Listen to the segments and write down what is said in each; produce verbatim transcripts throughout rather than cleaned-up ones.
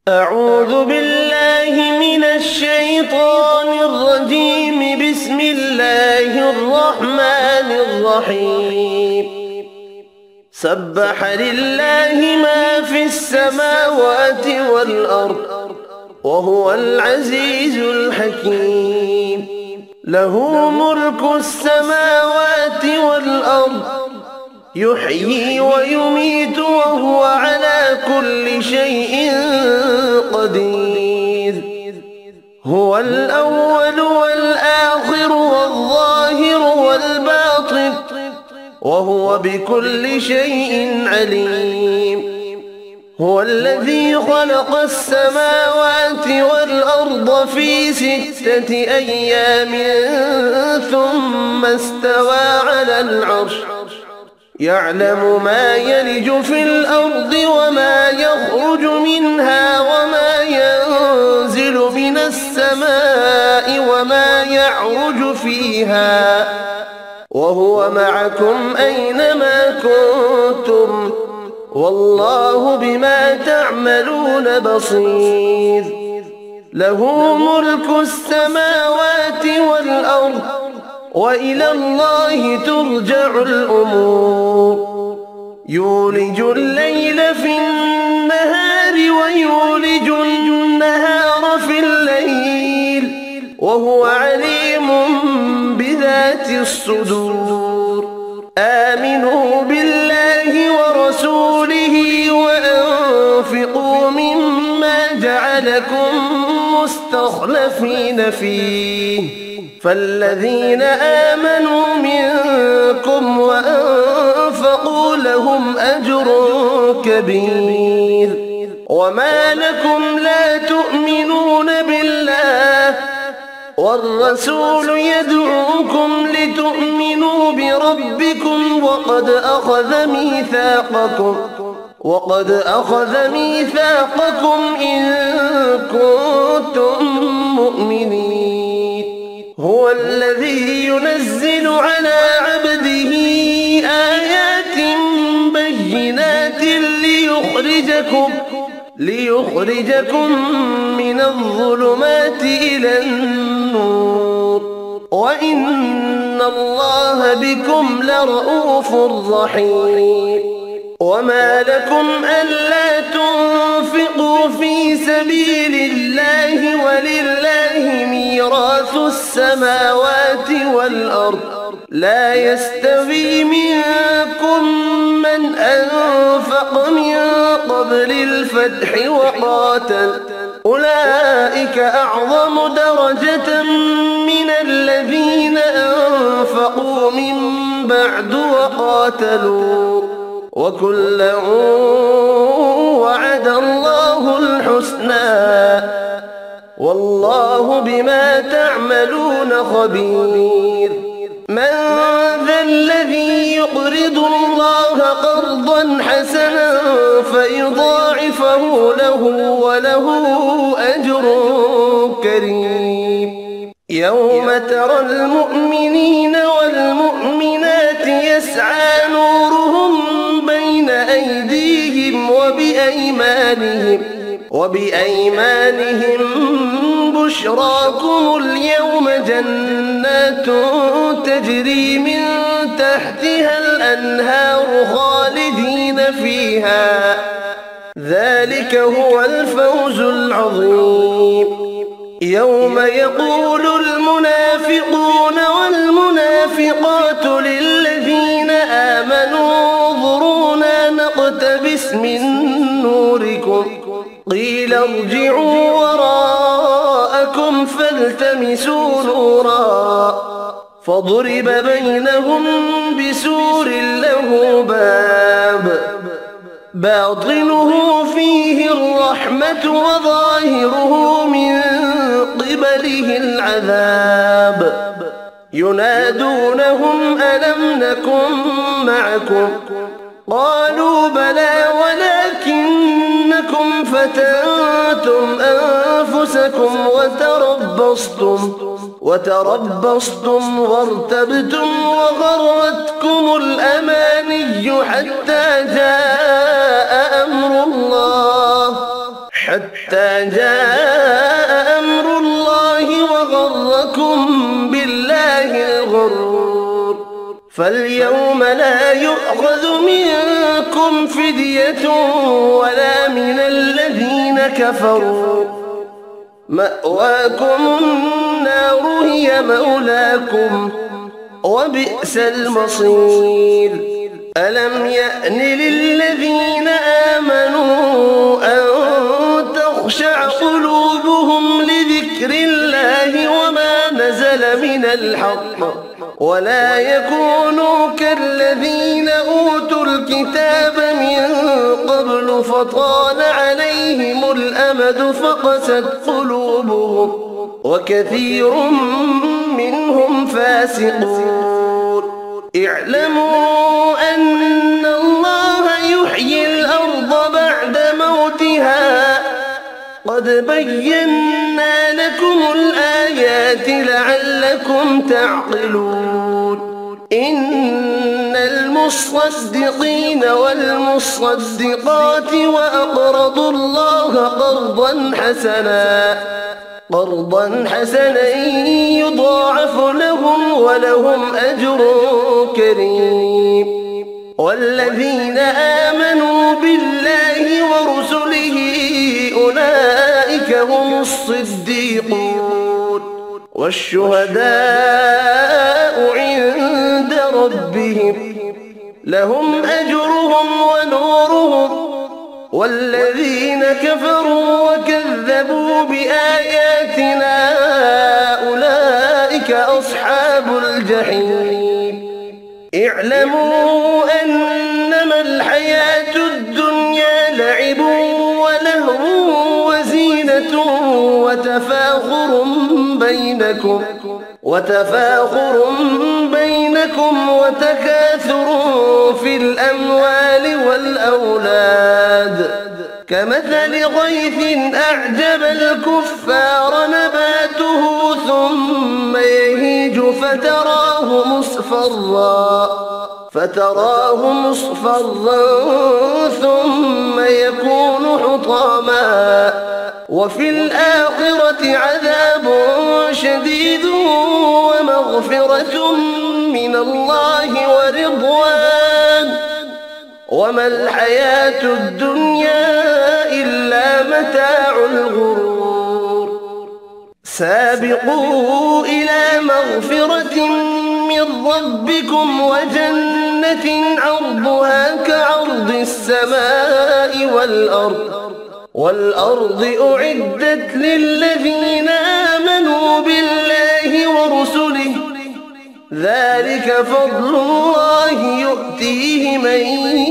أعوذ بالله من الشيطان الرجيم. بسم الله الرحمن الرحيم. سبح لله ما في السماوات والأرض وهو العزيز الحكيم. له ملك السماوات والأرض يحيي ويميت وهو على كل شيء قدير. هو الأول والآخر والظاهر والباطن وهو بكل شيء عليم. هو الذي خلق السماوات والأرض في ستة أيام ثم استوى على العرش يعلم ما يلج في الأرض وما يخرج منها وما ينزل من السماء وما يعرج فيها وهو معكم أينما كنتم والله بما تعملون بصير. له ملك السماوات والأرض وإلى الله ترجع الأمور. يولج الليل في النهار ويولج النهار في الليل وهو عليم بذات الصدور. آمنوا بالله ورسوله وأنفقوا مما جعلكم مستخلفين فيه فالذين آمنوا منكم وأنفقوا لهم أجر كبير. وما لكم لا تؤمنون بالله والرسول يدعوكم لتؤمنوا بربكم وقد أخذ ميثاقكم وقد أخذ ميثاقكم إن كنتم مؤمنين. هو الذي ينزل على عبده آيات بينات ليخرجكم ليخرجكم من الظلمات إلى النور وإن الله بكم لرءوف رحيم. وما لكم ألا تنفقوا في سبيل الله ولله ميراث السماوات والأرض لا يستوي منكم من أنفق من قبل الفتح وقاتل أولئك أعظم درجة من الذين أنفقوا من بعد وقاتلوا وكلا وعد الله الحسنى والله بما تعملون خبير. من ذا الذي يقرض الله قرضا حسنا فيضاعفه له وله أجر كريم. يوم ترى المؤمنين والمؤمنات يسعى نورهم بين أيديهم وبأيمانهم وبأيمانهم بشراكم اليوم جنات تجري من تحتها الأنهار خالدين فيها ذلك هو الفوز العظيم. يوم يقول المنافقون والمنافقات للذين آمنوا انظرونا نقتبس من نوركم قيل ارجعوا وراءكم فالتمسوا نورا فضرب بينهم بسور له باب باطنه فيه الرحمة وظاهره من قبله العذاب. ينادونهم ألم نكن معكم قالوا بلى ولكنكم فتنتم أنفسكم وتربصتم وتربصتم وارتبتم وغرتكم الأماني حتى جاء أمر الله حتى جاء أمر الله وغركم بالله الغرور. فاليوم لا يؤخذ منكم فدية ولا من الذين كفروا، مأواكم النار هي مولاكم وبئس المصير. ألم يأن للذين آمنوا أن تخشع قلوبهم لذكر الله وما نزل من الحق، ولا يكونوا كالذين أوتوا الكتاب من قبل فطال عليهم الأمد فقست قلوبهم وكثير منهم فاسقون. اعلموا أن الله يحيي الأرض بعد موتها، قد بينا لكم الآيات لعلكم تعقلون. إن المصدقين والمصدقات وأقرضوا الله قرضا حسنا قرضا حسنا يضاعف لهم ولهم أجر كريم. والذين آمنوا بالله ورسله أولئك هم الصديقون والشهداء عند ربهم لهم أجرهم ونورهم. والذين كفروا وكذبوا بآياتنا أولئك أصحاب الجحيم. اعلموا أنما الحياة الدنيا لعب ولهو وزينة وتفاخر بينكم وتفاخر بينكم وتكاثر في الأموال والأولاد كمثل غيث أعجب الكفار نباته ثم يهيج فتراه مصفرا فتراه مصفرا ثم يكون حطاما وفي الآخرة عذاب شديد ومغفرة من الله ورضوان وما الحياة الدنيا إلا متاع الغرور. سابقوا إلى مغفرة من ربكم وجنة عرضها كعرض السماء والأرض والأرض أعدت للذين آمنوا بالله ورسله ذلك فضل الله يؤتيه من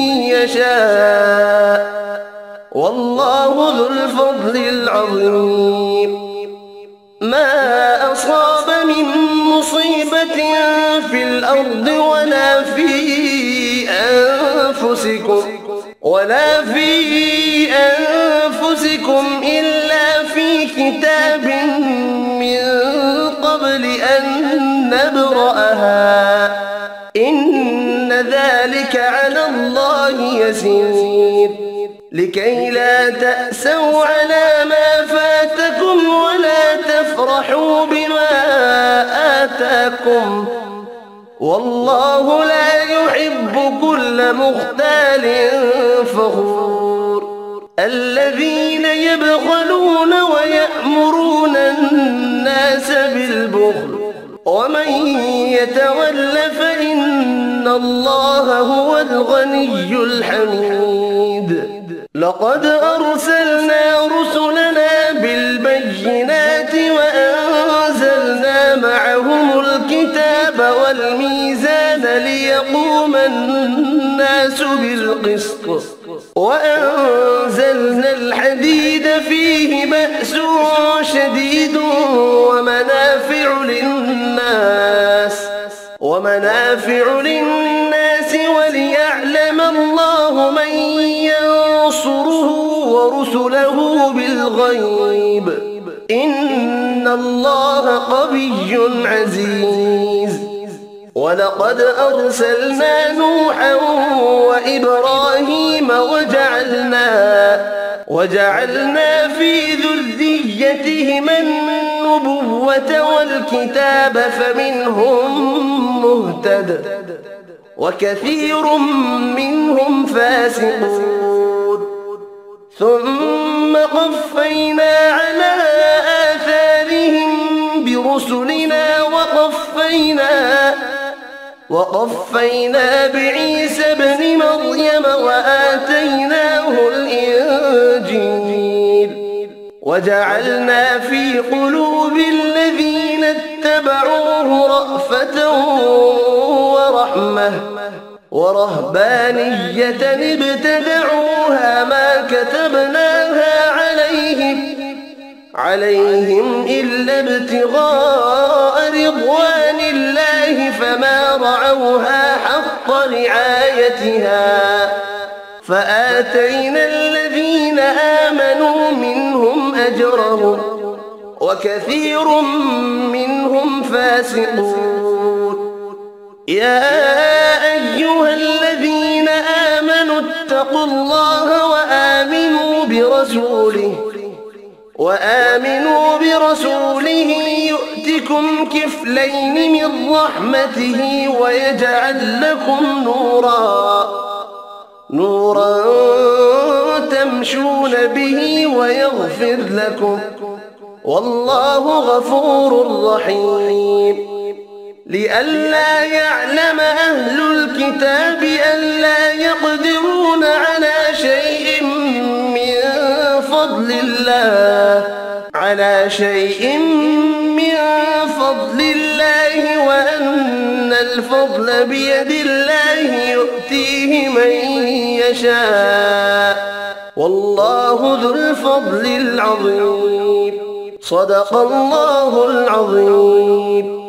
يشاء والله ذو الفضل العظيم. ما أصاب من مصيبة في الأرض ولا في أنفسكم ولا في أنفسكم إلا في كتاب من قبل أن نبرأها إن ذلك على الله يسير. لكي لا تأسوا على ما فاتكم ولا تفرحوا بما آتاكم والله لا يحب كل مختال فخور. الذين يبخلون ويأمرون الناس بالبخل ومن يتول فإن الله هو الغني الحميد. لقد أرسلنا رسلنا بالبينات وأنزلنا معهم الكتاب والميزان ليقوم الناس بالقسط وأنزلنا الحديد فيه بأس شديد ومنافع للناس ومنافع للناس وليعلم الله من ينصره ورسله بالغيب إن الله قوي عزيز. ولقد أرسلنا نوحا وإبراهيم وجعلنا وجعلنا في ذريتهما النبوة والكتاب فمنهم مهتد وكثير منهم فاسقون ثم قفينا على آثارهم برسلنا وقفينا وقفينا بعيسى ابن مريم وآتيناه الإنجيل وجعلنا في قلوب الذين اتبعوه رأفة ورحمة ورهبانية ابتدعوها ما كتبناها عليهم عليهم إلا ابتغاء رضوان الله فما رعوها حق رعايتها فآتينا الذين آمنوا منهم أجرهم وكثير منهم فاسقون يا أيها الذين آمنوا اتقوا الله وآمنوا برسوله وآمنوا برسوله يؤتكم كفلين من رحمته ويجعل لكم نورا نورا تمشون به ويغفر لكم والله غفور رحيم لئلا يعلم أهل الكتاب ألا يقدرون على شيء من فضل الله على شيء من فضل الله وأن الفضل بيد الله يؤتيه من يشاء والله ذو الفضل العظيم صدق الله العظيم.